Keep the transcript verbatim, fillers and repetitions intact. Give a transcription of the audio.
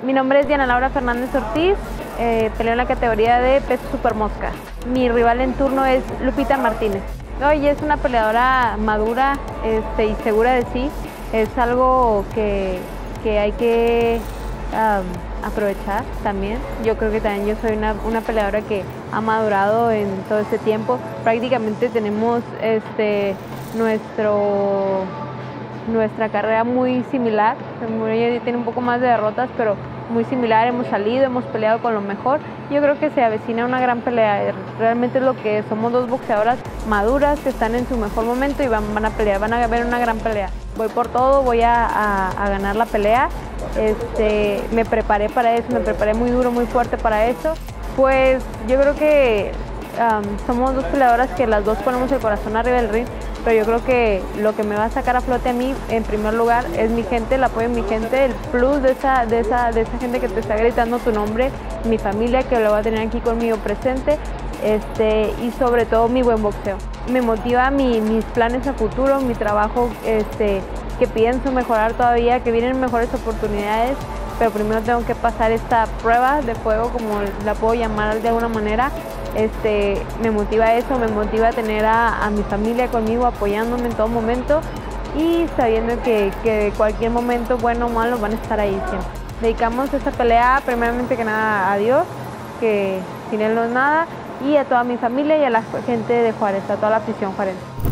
Mi nombre es Diana Laura Fernández Ortiz, eh, peleo en la categoría de peso supermosca. Mi rival en turno es Lupita Martínez. Hoy es una peleadora madura este, y segura de sí. Es algo que, que hay que um, aprovechar también. Yo creo que también yo soy una, una peleadora que ha madurado en todo este tiempo. Prácticamente tenemos este, nuestro... nuestra carrera muy similar. Ella tiene un poco más de derrotas, pero muy similar. Hemos salido, hemos peleado con lo mejor. Yo creo que se avecina una gran pelea. Realmente es lo que somos, dos boxeadoras maduras que están en su mejor momento y van, van a pelear, van a haber una gran pelea. Voy por todo, voy a, a, a ganar la pelea. Este, me preparé para eso, me preparé muy duro, muy fuerte para eso. Pues yo creo que um, somos dos peleadoras que las dos ponemos el corazón arriba del ring. Pero yo creo que lo que me va a sacar a flote a mí, en primer lugar, es mi gente, el apoyo de mi gente, el plus de esa, de esa, de esa gente que te está gritando tu nombre, mi familia que lo va a tener aquí conmigo presente, este, y sobre todo mi buen boxeo. Me motiva mi, mis planes a futuro, mi trabajo, este, que pienso mejorar todavía, que vienen mejores oportunidades, pero primero tengo que pasar esta prueba de fuego, como la puedo llamar de alguna manera. Este, me motiva eso, me motiva a tener a, a mi familia conmigo apoyándome en todo momento y sabiendo que, que cualquier momento bueno o malo van a estar ahí siempre. Dedicamos esta pelea primeramente que nada a Dios, que sin Él no es nada, y a toda mi familia y a la gente de Juárez, a toda la afición juarense.